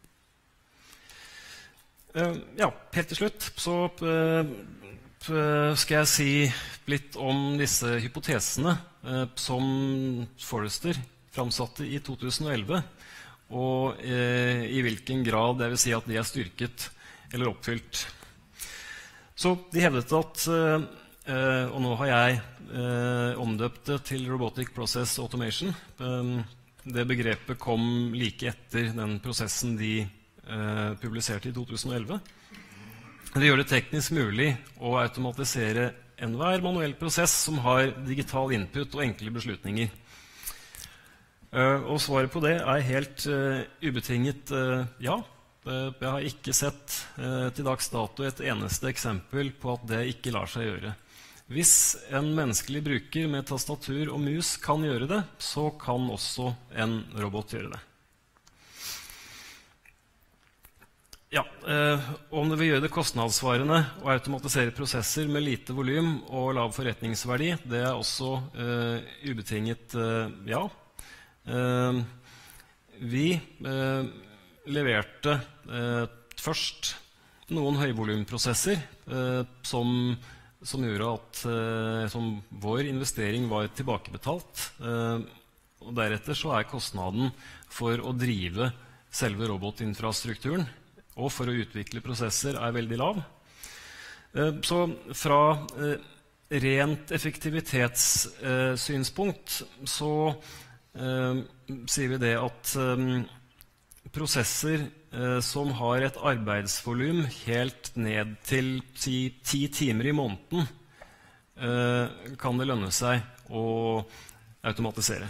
Eh, ja, helt til slutt så eh, skal jeg si litt om disse hypotesene eh, som Forrester framsatte i to tusen og elleve, og eh, i hvilken grad det vil si at de er styrket eller oppfylt. Så de hevdet at, eh, og nå har jeg eh, omdøpt det til Robotic Process Automation. Eh, det begrepet kom like etter den prosessen de eh, publiserte i to tusen og elleve. Det gjør det teknisk mulig å automatisere enhver manuell prosess som har digital input og enkle beslutninger. Uh, og svaret på det er helt uh, ubetinget uh, ja. Uh, jeg har ikke sett uh, til dags dato et eneste eksempel på at det ikke lar seg gjøre. Hvis en menneskelig bruker med tastatur og mus kan gjøre det, så kan også en robot gjøre det. Ja, eh, om det vil gjøre det kostnadsvarende å automatisere prosesser med lite volym og lav forretningsverdi, det er også eh, ubetinget eh, ja. Eh, vi eh, leverte eh, først noen høyvolumprosesser eh, som, som gjorde at eh, som vår investering var tilbakebetalt. Eh, og deretter så er kostnaden for å drive selve robotinfrastrukturen og for å utvikle prosesser er veldig lav. Så fra rent effektivitetssynspunkt så sier vi det at prosesser eh, som har et arbeidsvolum helt ned til ti, ti timer i måneden, eh, kan det lønne seg å automatisere.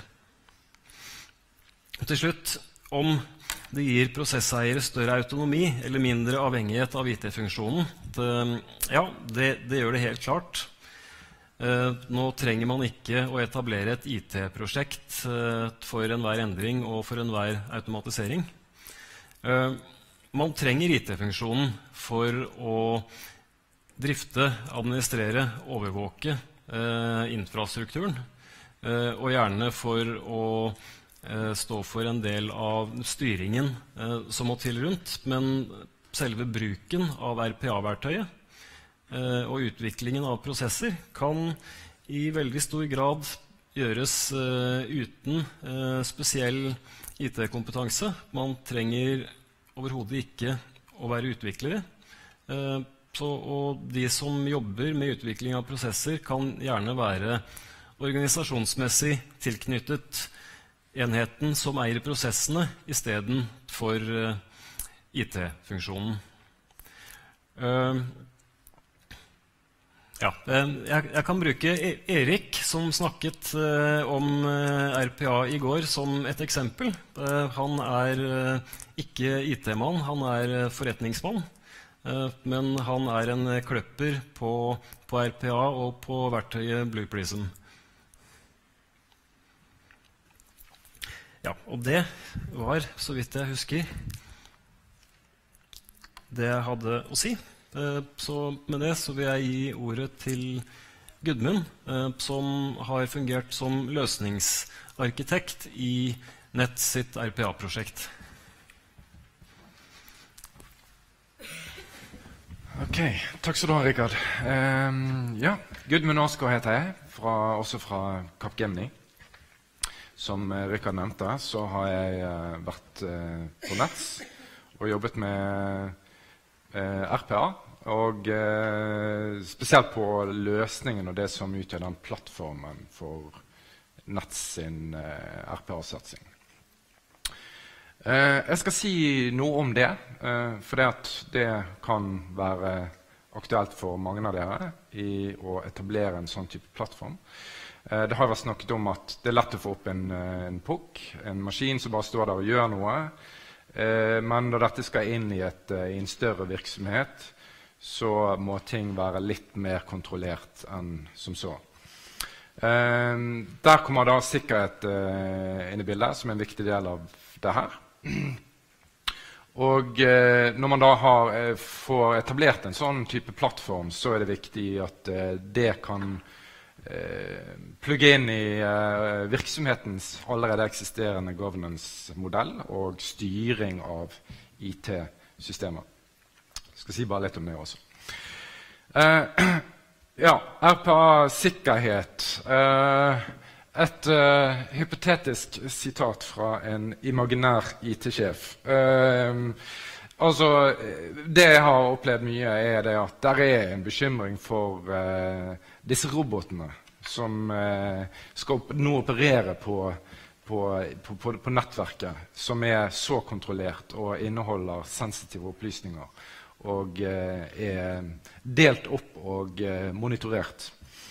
Og til slutt, om det gir prosesseiere større autonomi eller mindre avhengighet av I T-funksjonen. Ja, det, det gjør det helt klart. Eh, nå trenger man ikke å etablere et I T-prosjekt eh, for enhver endring og for enhver automatisering. Eh, man trenger I T-funksjonen for å drifte, administrere, overvåke eh, infrastrukturen, eh, og gjerne for å stå for en del av styringen eh, som må til rundt, men selve bruken av R P A-verktøyet eh, og utviklingen av prosesser kan i veldig stor grad gjøres eh, uten eh, spesiell I T-kompetanse. Man trenger overhodet ikke å være utviklere. Eh, så, og de som jobber med utvikling av prosesser kan gjerne være organisasjonsmessig tilknyttet enheten som eier prosessene I stedet for uh, I T-funksjonen. Uh, ja, jeg, jeg kan bruke Erik, som snakket uh, om uh, R P A I går, som et eksempel. Uh, han er uh, ikke I T-mann, han er uh, forretningsmann. Uh, men han er en kløpper på, på R P A og på verktøyet Blue Prism. Ja, og det var, så vidt jeg husker, det jeg hadde å si. Så med det så vil jeg gi ordet til Gudmund, som har fungert som løsningsarkitekt I Nett sitt R P A-prosjekt. Ok, takk skal du ha, Rikard. Um, ja, Gudmund Arsgaard heter jeg, fra, også fra Capgemini. Som Rikard nevnte, så har jeg uh, vært uh, på Nets og jobbet med uh, R P A, og uh, spesielt på løsningen og det som utgjør den plattformen for Nets sin uh, R P A-satsing. Uh, jeg skal si noe om det, uh, for det, at det kan være aktuelt for mange av dere I å etablere en sånn type plattform. Det har vært snakket om at det er lett å få opp en, en P O C, en maskin som bare står der og gjør noe. Men når dette skal inn I, et, I en større virksomhet, så må ting være litt mer kontrollert enn som så. Der kommer da sikkerhet inn I bildet som en viktig del av det her. Og når man da har, får etablert en sånn type plattform, så er det viktig at det kan plugge inn I uh, virksomhetens allerede eksisterende governance-modell og styring av I T-systemer. Jeg skal si bare litt om det også. Uh, ja, R P A-sikkerhet. Uh, et uh, hypotetisk sitat fra en imaginær I T-sjef. Uh, altså, det jeg har opplevd mye er det at der er en bekymring for uh, disse robotene som eh, skal nå operere på, på, på, på, på nettverket, som er så kontrollert og inneholder sensitive opplysninger, og eh, er delt opp og eh, monitorert.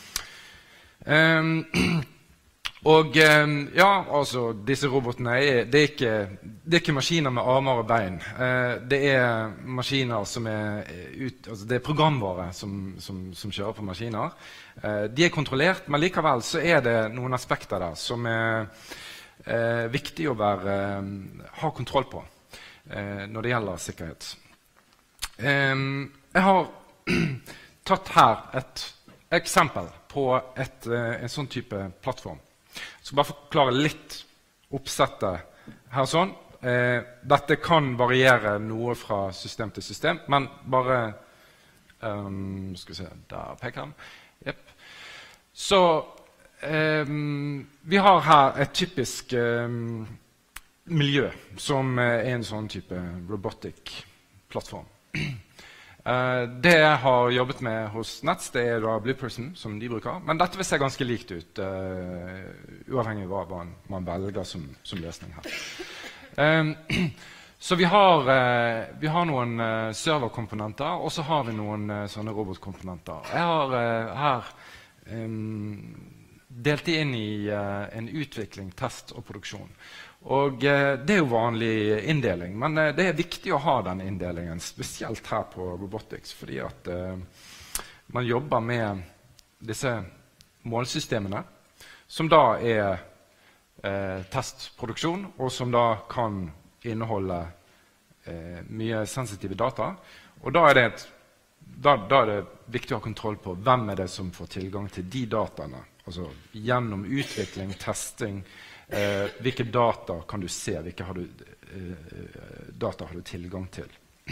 Um, og um, ja, altså, disse robotene er, det er, ikke, det er ikke maskiner med armer og bein. Uh, det er maskiner som er ut, altså det er programvare som, som, som kjører på maskiner. Uh, de er kontrollert, men likevel så er det noen aspekter der som er uh, viktig å være, uh, ha kontroll på uh, når det gjelder sikkerhet. Um, jeg har tatt her et eksempel på et, uh, en sånn type plattform. Jeg skal bare forklare litt oppsettet her sånn. Eh, dette kan variere noe fra system til system, men bare um, skal vi se, der peker den. Yep. Så um, vi har her et typisk um, miljø som er en sånn type robotic plattform. Uh, det jeg har jobbet med hos Nets, det er da Blue Prism som de bruker. Men dette vil se ganske likt ut, uh, uavhengig av hva man, man velger som, som løsning her. Um, Så vi har, eh, vi har noen eh, serverkomponenter, og så har vi noen eh, sånne robotkomponenter. Jeg har eh, her eh, delt de inn i eh, en utvikling, test og produksjon. Og eh, det er jo vanlig inndeling, men eh, det er viktig å ha den inndelingen, spesielt her på Robotics, fordi at eh, man jobber med disse målsystemene, som da er eh, testproduksjon, og som da kan inneholde eh, mye sensitive data. Og da er, det et, da, da er det viktig å ha kontroll på hvem er det som får tilgang til de dataene. Altså gjennom utvikling, testing, eh, hvilke data kan du se, hvilke har du, eh, data har du tilgang til.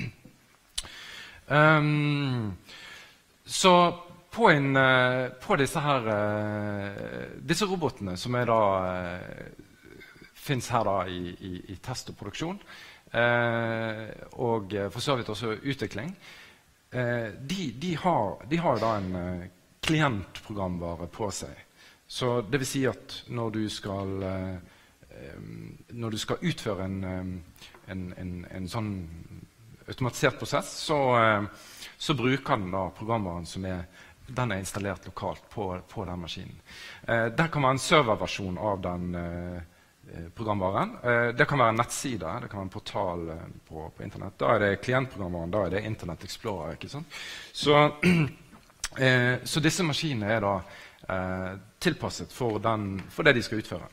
um, så på, en, uh, på disse her, uh, disse robotene som er da uh, finnes her da i, i, i test og produksjon, eh, og for så vidt også utvikling. Eh, de, de, har, de har da en eh, klientprogramvare på seg. Så det vil si at når du skal, eh, når du skal utføre en, en, en, en sånn automatisert prosess, så, eh, så bruker den da programvaren som er, den er installert lokalt på, på den maskinen. Eh, der kan være en serverversjon av den eh, programvaren. Det kan være en nettside, det kan være en portal på, på internett. Da er det klientprogramvaren, da er det Internet Explorer, ikke sant? Så, eh, så disse maskinene er da eh, tilpasset for, den, for det de skal utføre.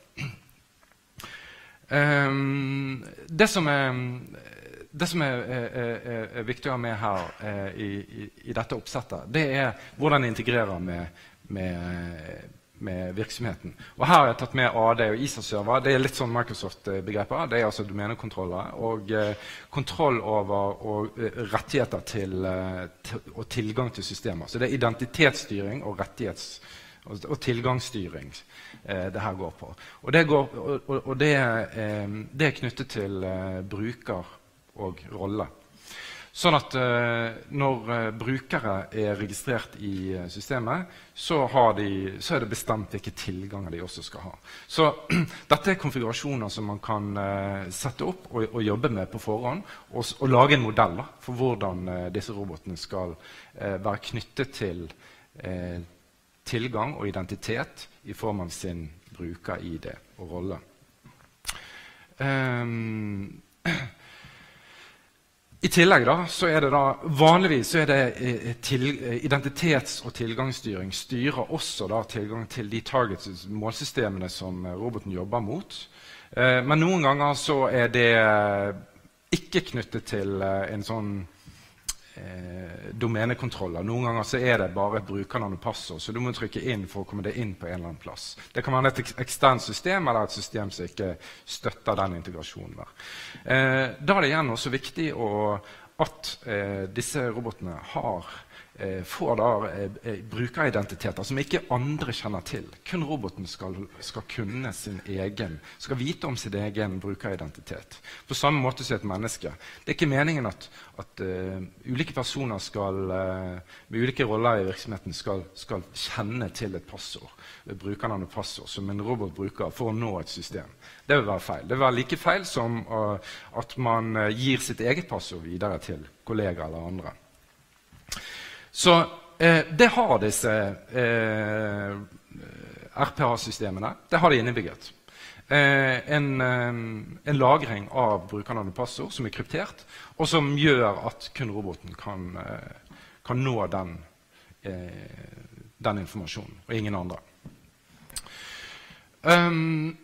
Um, det som er, det som er, er, er, er viktig å ha med her eh, i, i, i dette oppsettet, det er hvordan det integrerer med, med med virksomheten. Og her har jeg tatt med A D og I S A-server. Det er litt sånn Microsoft-begreper. Det er altså domenekontroller og eh, kontroll over og eh, rettigheter til, eh, til, og tilgang til systemer. Så det er identitetsstyring og rettighets- og, og tilgangsstyring eh, det her går på. Og det, går, og, og, og det, eh, det er knyttet til eh, bruker og rolle. Sånn at eh, når eh, brukere er registrert i eh, systemet, så, har de, så er det bestemt hvilke tilganger de også skal ha. Så dette er konfigurasjoner som man kan eh, sette opp og, og jobbe med på forhånd, og, og lage en modell da, for hvordan eh, disse robotene skal eh, være knyttet til eh, tilgang og identitet i form av sin bruker-I D og rolle. Um, I tillegg da, så er det da, vanligvis så er det til, identitets- og tilgangsstyring styrer også da tilgang til de targets målsystemene som roboten jobber mot. Eh, men noen ganger så er det ikke knyttet til en sånn eh, domenekontroller. Noen ganger så er det bare et brukernavn og passord, så du må trykke inn for å komme det inn på en eller annen plass. Det kan være et eksternt system eller et system som ikke støtter den integrasjonen der. Eh, da er det igjen også viktig å, at eh, disse robotene har, eh, får da, eh, brukeridentiteter som ikke andre kjenner til. Kun roboten skal, skal kunne sin egen, skal vite om sin egen brukeridentitet. På samme måte som et menneske. Det er ikke meningen at, at uh, ulike personer skal, uh, med ulike roller i virksomheten skal, skal kjenne til et passord, brukernavn og passord, som en robot bruker for å nå et system. Det vil være feil. Det vil være like feil som uh, at man uh, gir sitt eget passord videre til kollegaer eller andre. Så eh, det har disse eh, R P A-systemene. Det har de innebygget. Eh, en, eh, en lagring av brukernavn og passord som er kryptert, og som gjør at kun roboten kan, eh, kan nå den, eh, den informasjonen, og ingen andre. Um,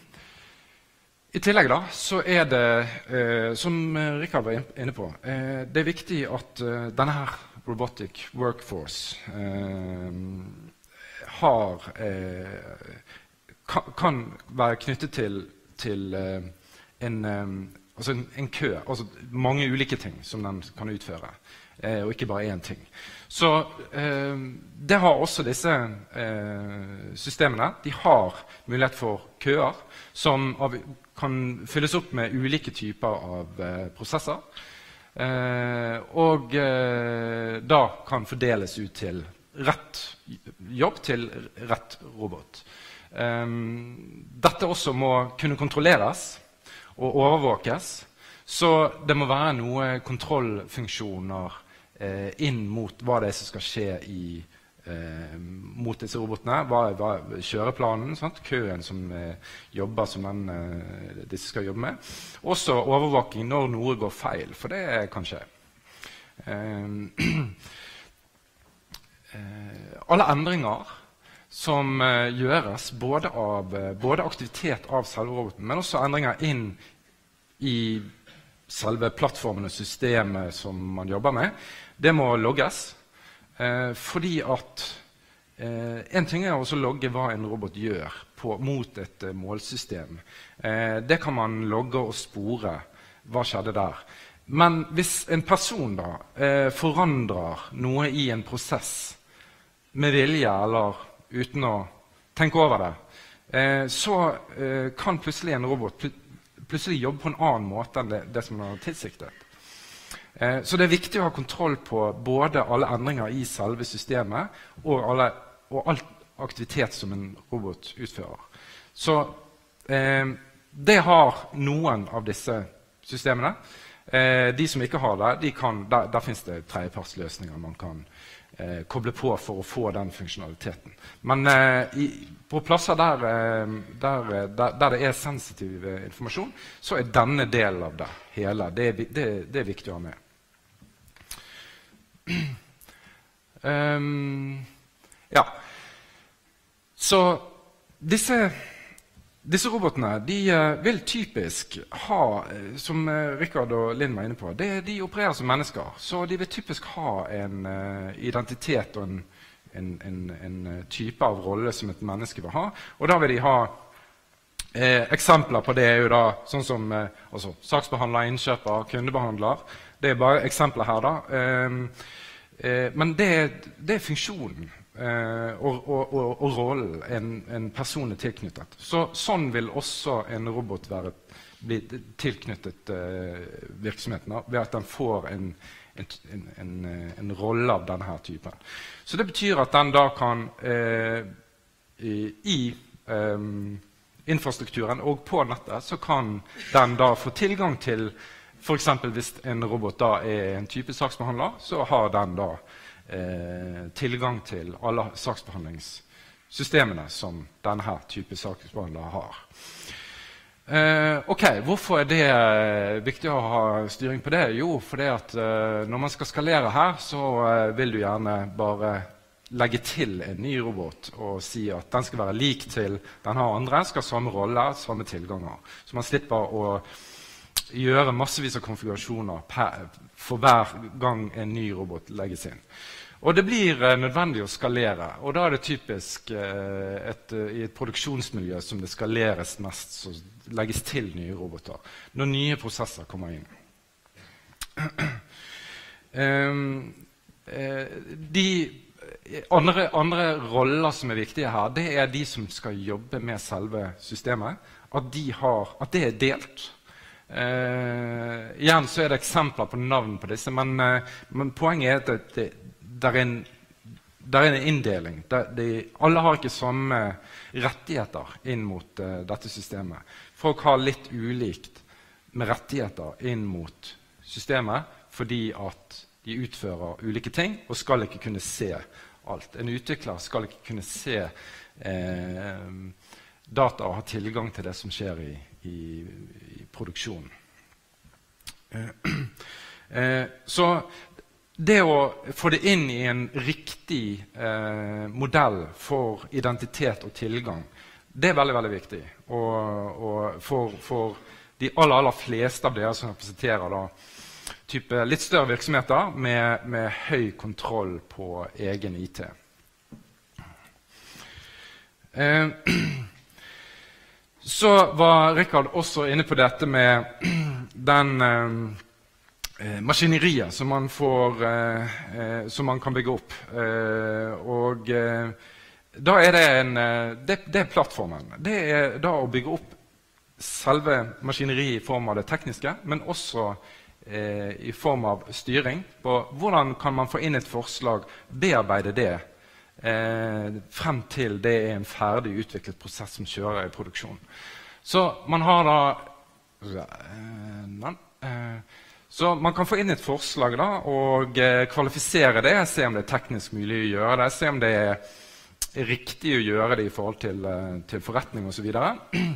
I tillegg da, så er det, eh, som Rikard var inne på, eh, det er viktig at eh, denne her robotic workforce eh, har, eh, kan, kan være knyttet til, til eh, en, eh, altså en, en kø, altså mange ulike ting som den kan utføre, eh, og ikke bare én ting. Så eh, det har også disse eh, systemene. De har mulighet for køer som av, kan fylles opp med ulike typer av eh, prosesser. Eh, og eh, da kan fordeles ut til rett jobb til rett robot. Eh, dette også må kunne kontrolleres og overvåkes, Så det må være noen kontrollfunksjoner eh, inn mot hva det er som skal skje i, eh, mot disse robotene. Hva er, hva er kjøreplanen, sant? Køen som eh, jobber som den, eh, disse skal jobbe med. Også overvåking når noe går feil, for det kan skje. Eh, eh, alle endringer som uh, gjøres både av uh, både aktivitet av selve roboten, men også endringer inn i selve plattformen og systemet som man jobber med. Det må logges, uh, fordi at uh, en ting er også å logge hva en robot gjør på, mot et uh, målsystem. Uh, det kan man logge og spore. Hva skjedde der? Men hvis en person da uh, forandrer noe i en prosess med vilje eller uten å tenke over det, eh, så eh, kan plutselig en robot pl plutselig jobbe på en annen måte enn det, det som er tilsiktet. Eh, så det er viktig å ha kontroll på både alle endringer i selve systemet og, alle, og all aktivitet som en robot utfører. Så eh, det har noen av disse systemene. Eh, de som ikke har det, de kan, der, der finnes det tredjepartsløsninger man kan Eh, koble på for å få den funksjonaliteten. Men eh, i, på plasser der, eh, der, der, der det er sensitiv eh, informasjon, så er denne delen av det hele. Det er, det, det er viktig å ha med. um, ja. Så disse... Disse robotene de, uh, vil typisk ha, uh, som uh, Rikard og Linn var inne på, det, de opererer som mennesker. Så de vil typisk ha en uh, identitet og en, en, en, en type av rolle som et menneske vil ha. Og da vil de ha uh, eksempler på det er jo da, sånn som uh, altså, saksbehandler, innkjøper, kundebehandler. Det er bare eksempler her da. Um, uh, men det, det er funksjonen. Uh, og, og, og, og rollen en, en person er tilknyttet. Så, sånn vil også en robot være, bli tilknyttet uh, virksomheten ved at den får en, en, en, en rolle av denne typen. Så det betyr at den da kan uh, i, i um, infrastrukturen og på nettet så kan den da få tilgang til, for eksempel hvis en robot da er en type saksbehandler, så har den da Eh, tilgang til alle saksbehandlingssystemene som denne type saksbehandler har. Eh, ok, hvorfor er det viktig å ha styring på det? Jo, fordi at eh, når man skal skalere her, så eh, vil du gjerne bare legge til en ny robot og si at den skal være lik til den har andre, skal ha samme rolle, samme tilganger. Så man slipper å gjøre massevis av konfigurasjoner per, for hver gang en ny robot legges inn. Og det blir eh, nødvendig å skalere, og da er det typisk eh, et, i et produksjonsmiljø som det skaleres mest, så legges til nye roboter, når nye prosesser kommer inn. um, eh, de andre, andre roller som er viktige her, det er de som skal jobbe med selve systemet, at, de har, at det er delt. Uh, igjen så er det eksempler på navn på disse, men, uh, men poenget er at det, det er en, det er en inndeling. Det, det, alle har ikke samme rettigheter inn mot uh, dette systemet. Folk har litt ulikt med rettigheter inn mot systemet, fordi at de utfører ulike ting og skal ikke kunne se alt. En utvikler skal ikke kunne se uh, data og ha tilgang til det som skjer i I, i produksjonen. Eh, eh, så det å få det inn i en riktig eh, modell for identitet og tilgang, det er veldig, veldig viktig. Og, og for, for de aller, aller fleste av dere som representerer da, type litt større virksomheter med, med høy kontroll på egen I T. Eh, Så var Rikard også inne på dette med den eh, maskineriet som man, får, eh, som man kan bygge opp. Eh, og eh, da er det en det, det er plattformen. Det er da å bygge opp selve maskineriet i form av det tekniske, men også eh, i form av styring. På hvordan kan man få inn et forslag, bearbeide det, Eh, frem til det er en ferdig utviklet prosess som kjører i produksjon. Så man har da eh, Eh, så man kan få inn et forslag da, og eh, kvalifisere det, se om det er teknisk mulig å gjøre det, se om det er riktig å gjøre det i forhold til, eh, til forretning og så videre.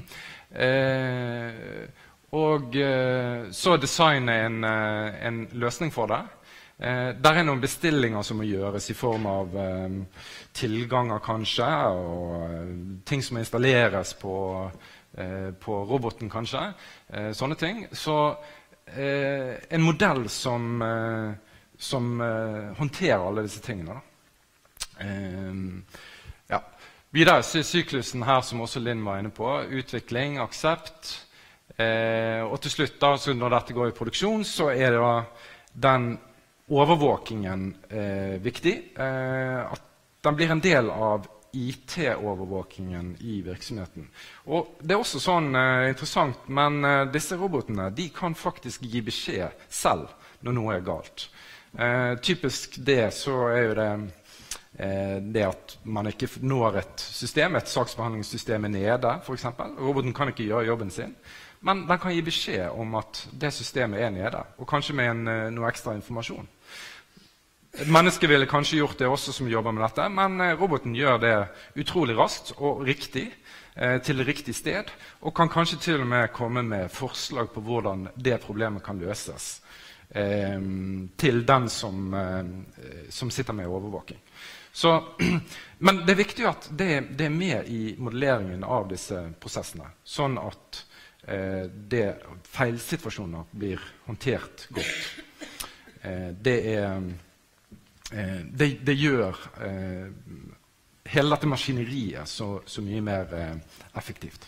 Eh, og eh, så designe en, eh, en løsning for det. Eh, der er noen bestillinger som må gjøres i form av eh, tilganger kanskje, og eh, ting som må installeres på, eh, på roboten kanskje, eh, sånne ting. Så eh, en modell som, eh, som eh, håndterer alle disse tingene da. Eh, ja. Videre sy syklusen her, som også Linn var inne på, utvikling, aksept, eh, og til slutt da, så når dette går i produksjon, så er det da den overvåkingen eh, viktig, eh, at den blir en del av I T-overvåkingen i virksomheten. Og det er også sånn eh, interessant, men eh, disse robotene, de kan faktisk gi beskjed selv når noe er galt. Eh, typisk det, så er jo det Eh, det at man ikke når et system, et saksbehandlingssystem er nede, for eksempel. Roboten kan ikke gjøre jobben sin, men den kan gi beskjed om at det systemet er nede, og kanskje med en, noe ekstra informasjon. Et menneske ville kanskje gjort det også som jobber med dette, men roboten gjør det utrolig raskt og riktig, eh, til riktig sted, og kan kanskje til og med komme med forslag på hvordan det problemet kan løses eh, til den som, eh, som sitter med overvåking. Så, men det er viktig at det, det er med i modelleringen av disse prosessene, sånn at eh, det, feilsituasjoner blir håndtert godt. Eh, det, er, eh, det, det gjør eh, hele dette maskineriet så, så mye mer eh, effektivt.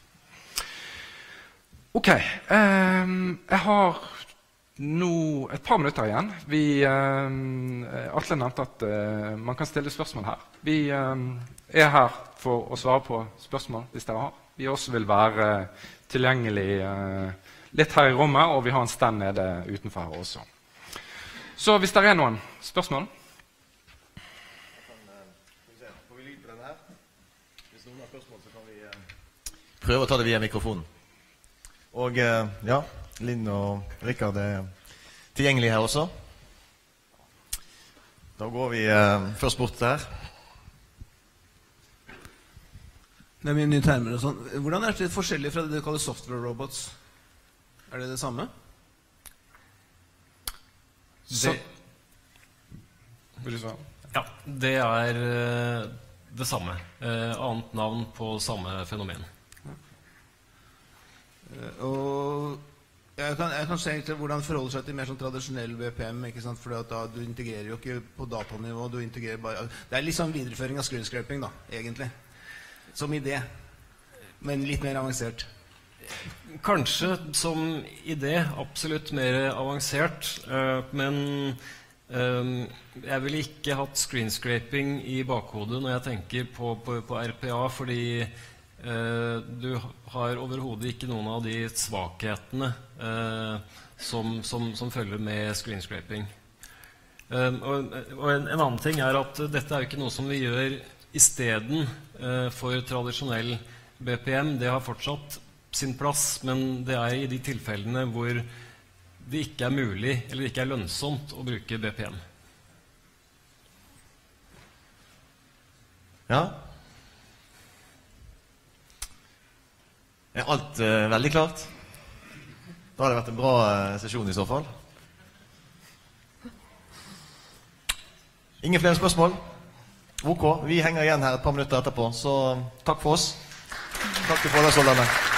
Ok, eh, jeg har nå et par minutter igjen. Vi, eh, Atle nevnte at eh, man kan stille spørsmål her. Vi eh, er her for å svare på spørsmål hvis dere har. Vi også vil være eh, tilgjengelig eh, litt her i rommet, og vi har en stand nede utenfor her også. Så hvis det er noen spørsmål? Får vi lyd på den her? Hvis noen har spørsmål, så kan vi eh, prøve å ta det via mikrofonen. Og eh, ja, Linn og Rikard er tilgjengelig her også. Da går vi eh, først bort der. Det er mye nye termer og sånn. Hvordan er det forskjellig fra det du kaller software robots? Er det det samme? Det, ja, det er uh, det samme. Uh, annet navn på samme fenomen. Ja. Uh, og jeg kan, jeg kan se til hvordan det forholder seg til mer sånn tradisjonell B P M, ikke sant? For da, du integrerer jo ikke på datanivå, du integrerer bare... Det er litt sånn videreføring av screenscraping da, egentlig. Som idé, men litt mer avansert. Kanskje som idé, absolutt mer avansert, uh, men um, jeg ville ikke hatt screenscraping i bakhodet når jeg tenker på, på, på R P A, fordi uh, du har overhodet ikke noen av de svakhetene uh, som, som, som følger med screenscraping. Um, og og en, en annen ting er at dette er jo ikke noe som vi gjør i stedet uh, for tradisjonell B P M. Det har fortsatt sin plass, men det er i de tilfellene hvor det ikke er mulig eller ikke er lønnsomt å bruke B P M. Ja. Er alt uh, veldig klart? Da har det vært en bra uh, sesjon i så fall. Ingen flere spørsmål? Ok, vi henger igjen her et par minutter etterpå, så takk for oss. Takk til forlagsholderne.